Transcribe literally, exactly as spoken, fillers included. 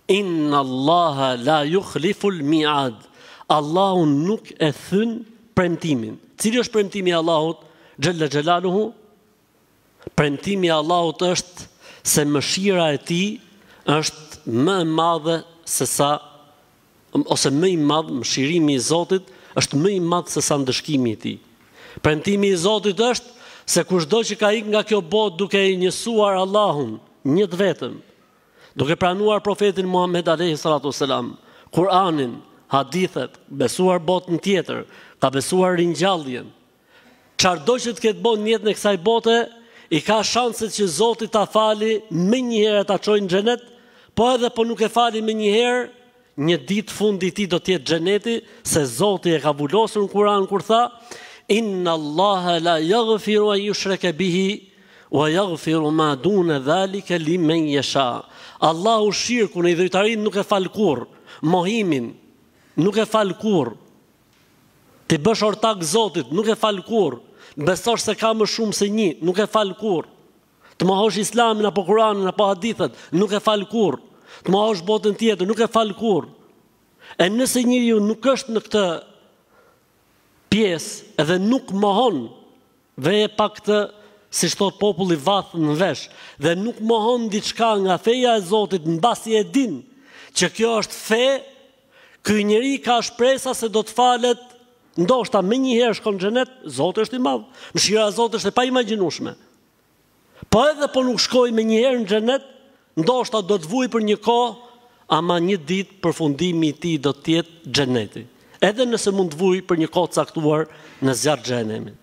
Inna Allaha la yukhliful mi'ad. Allahu nuk e thyn premtimin. Cili është premtimi i Allahut xhalla xhelaluhu? Premtimi i Allahut është se mëshira e tij është më e madhe se sa ose më i madh, mëshirimi i Zotit është më i madh se sa ndëshkimi i tij. Premtimi i Zotit është se kushdo që ka ikë nga kjo botë duke i njësuar Allahun, një të vetëm, duke pranuar profetin Muhammed alayhi salatu wasalam, Kur'anin, hadithet, besuar botën tjetër, ka besuar ringjalljen. Çfarëdo që të ketë bënë në jetën e kësaj bote, i ka shanset që Zoti ta fali më një herë ta çojë në xhenet, po edhe po nuk e fali më një herë, një ditë fundi i tij do të jetë xheneti, se Zoti e ka vulosur në Kur'an kur tha: Inna Allaha la yaghfiru an yushraka bihi wa yaghfiru ma duna dhalika liman yasha. Allahu shirkun e idhujtarin nuk e fal kurr, mohimin nuk e fal kurr. Ti bësh ortak Zotit, nuk e fal kurr. Besosh se ka më shumë se një, nuk e fal kurr. Të mohosh Islamin apo Kur'anin apo hadithet, nuk e fal kurr. Të mohosh botën tjetër, nuk e fal kurr. E nëse njeriu nuk është në këtë pjesë edhe nuk mohon, dhe e pa këtë, si thot populli, vath në vesh, dhe nuk mohon diçka nga feja e Zotit mbasi e din që kjo është fe, ky njeri ka shpresa se do të falet, ndoshta më një herë shkon në xhenet. Zoti është i madh. Mëshira e Zotit është e paimagjinueshme. Po edhe po nuk shkoj më një herë në xhenet, ndoshta do të vuj për një kohë, ama një ditë përfundimi i tij do të jetë xheneti. Edhe nëse mund të vuj për një kohë caktuar në zjarr xhenemit.